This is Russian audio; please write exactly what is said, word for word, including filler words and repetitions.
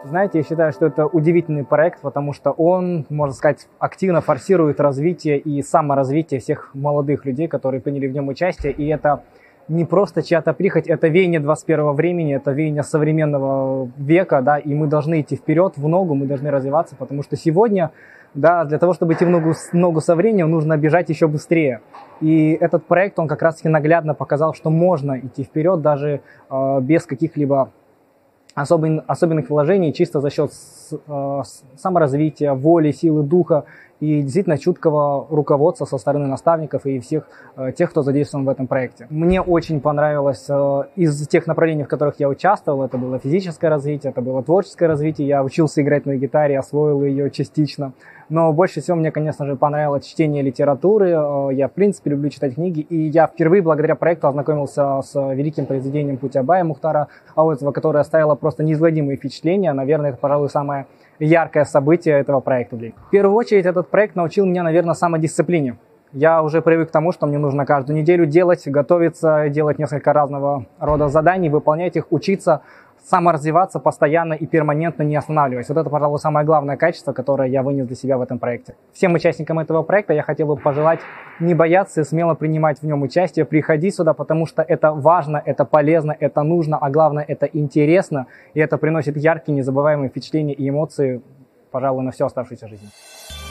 Знаете, я считаю, что это удивительный проект, потому что он, можно сказать, активно форсирует развитие и саморазвитие всех молодых людей, которые приняли в нем участие. И это не просто чья-то прихоть, это веяние двадцать первого времени, это веяние современного века, да, и мы должны идти вперед, в ногу, мы должны развиваться, потому что сегодня, да, для того, чтобы идти в ногу, в ногу со временем, нужно бежать еще быстрее. И этот проект, он как раз-таки наглядно показал, что можно идти вперед даже э, без каких-либо Особен, особенных вложений, чисто за счет с, э, саморазвития, воли, силы духа и действительно чуткого руководства со стороны наставников и всех э, тех, кто задействован в этом проекте. Мне очень понравилось э, из тех направлений, в которых я участвовал, это было физическое развитие, это было творческое развитие, я учился играть на гитаре, освоил ее частично. Но больше всего мне, конечно же, понравилось чтение литературы. Я, в принципе, люблю читать книги. И я впервые благодаря проекту ознакомился с великим произведением Кутябая Мухтара Ауэцова, которое оставило просто неизгладимые впечатления. Наверное, это, пожалуй, самое яркое событие этого проекта. В первую очередь, этот проект научил меня, наверное, самодисциплине. Я уже привык к тому, что мне нужно каждую неделю делать, готовиться, делать несколько разного рода заданий, выполнять их, учиться, саморазвиваться постоянно и перманентно, не останавливаясь. Вот это, пожалуй, самое главное качество, которое я вынес для себя в этом проекте. Всем участникам этого проекта я хотел бы пожелать не бояться и смело принимать в нем участие, приходить сюда, потому что это важно, это полезно, это нужно, а главное, это интересно, и это приносит яркие, незабываемые впечатления и эмоции, пожалуй, на всю оставшуюся жизнь.